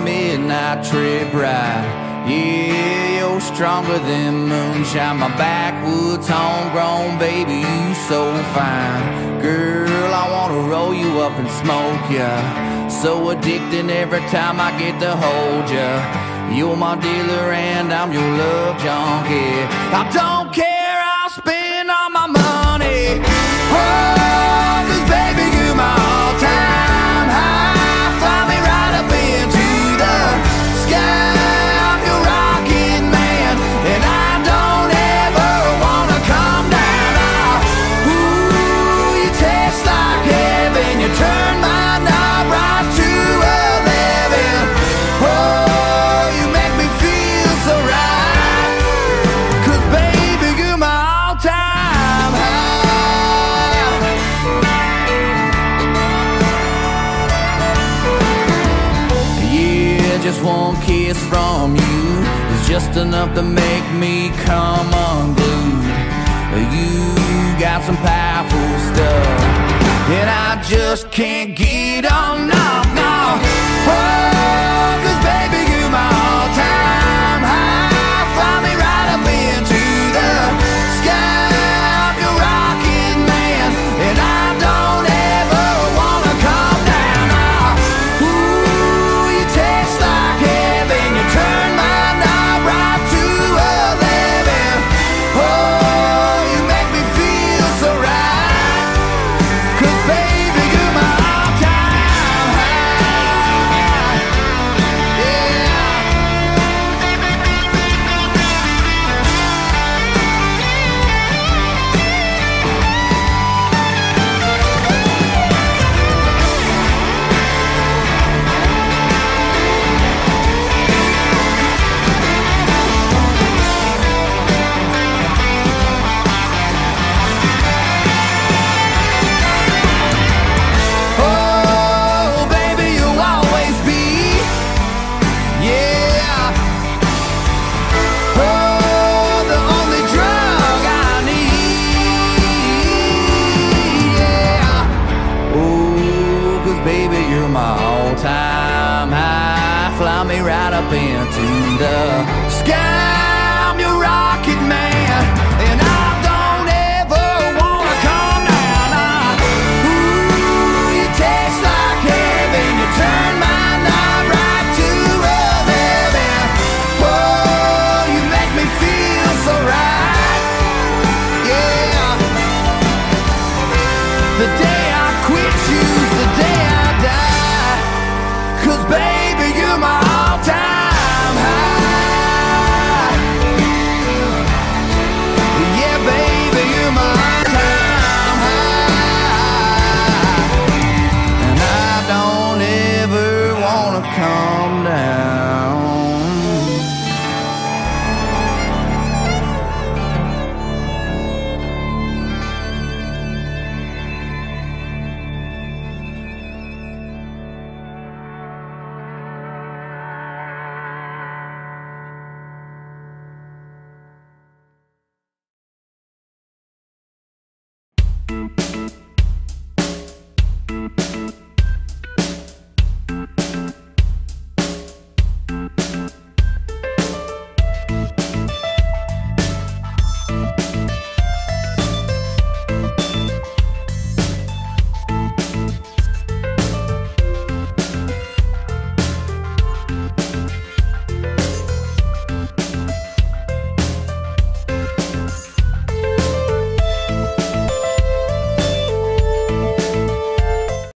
midnight trip ride. Yeah, you're stronger than moonshine. My backwoods homegrown, baby, you so fine. Girl, I wanna roll you up and smoke ya. So addicting every time I get to hold ya. You're my dealer and I'm your love junkie. I don't care, I'll spend all my money. Oh, 'cause baby, you're my all-time high. Fly me right up into the sky. I'm your rocket man, and I don't ever wanna come down. Ooh, you taste like heaven. You turn my knob right to 11. Oh, you make me feel so right. 'Cause baby, you're my all-time high. Yeah, just one kiss from you is just enough to make me come unglued. You got some powerful stuff, and I just can't get enough now. Oh, 'cause baby, you're my all-time high. Fly me right up into the sky. I'm your rocket man, and I don't ever wanna come down now. Ooh, you taste like heaven. You turn my knob right to 11. Oh, you make me feel so right. 'Cause baby, you're my all-time high. Yeah. Oh, baby, you'll always be, yeah. Oh, the only drug I need, yeah. Oh, 'cause baby, you're my all-time high. Fly me right up into the sky. I'm your rocket man, and I don't ever wanna come down. Ooh, you taste like heaven. You turn my knob right to 11. Oh, you make me feel so right. Yeah. The day I quit you's the day I die. 'Cause baby, you're my all-time high. Yeah, baby, you're my all-time high. And I don't ever wanna come